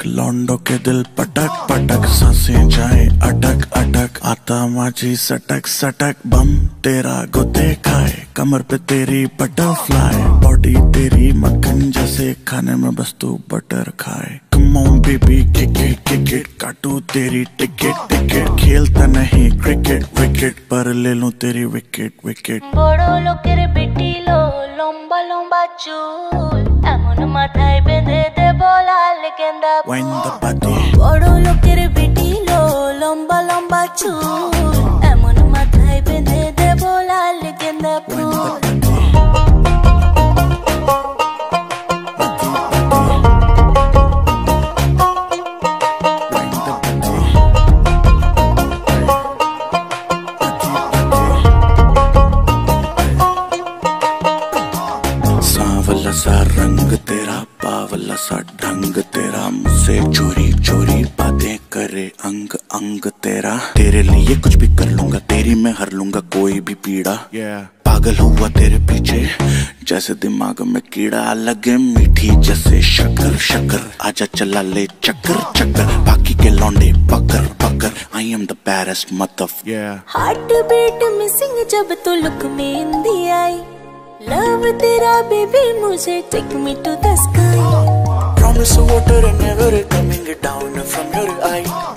लौंडो के दिल पटक पटक, सांसें जाए अटक अटक, आता माझी सटक सटक, बम तेरा गुते खाए, कमर पे तेरी बटरफ्लाई, बॉडी तेरी मक्खन जैसे, खाने में बस तू बटर खाए। Come on baby kick it, काटू तेरी टिकट टिकट, खेलता नहीं क्रिकेट विकेट, पर ले लूं तेरी विकेट विकेट। बड़ो लोकेर बेटी लो लंबा लंबा चूल, एमन माथाय बेंधे देबो लाल गेंदा फूल। बड़ो लोकेर बेटी लो लंबा लंबा चूल, एमन माथाय बेंधे देबो लाल गेंदा फूल। सांवला सा रंग तेरा, बावला सा ढंग तेरा, मुझसे चोरी चोरी बातें करे अंग अंग तेरा। तेरे लिए कुछ भी कर लूंगा, तेरी मैं हर लूंगा कोई भी पीड़ा। पागल हुआ तेरे पीछे जैसे दिमाग में कीड़ा, लगे मीठी जैसे शक्कर शक्कर, आजा चला ले चक्कर चक्कर, बाकी के लौंडे पकड़ पकड़, I am the baddest mother. Heart beat missing जब तो लुक में इंदी आई, लव तेरा बेबी मुझे take me to the sky. Promise water and never coming down from your eye.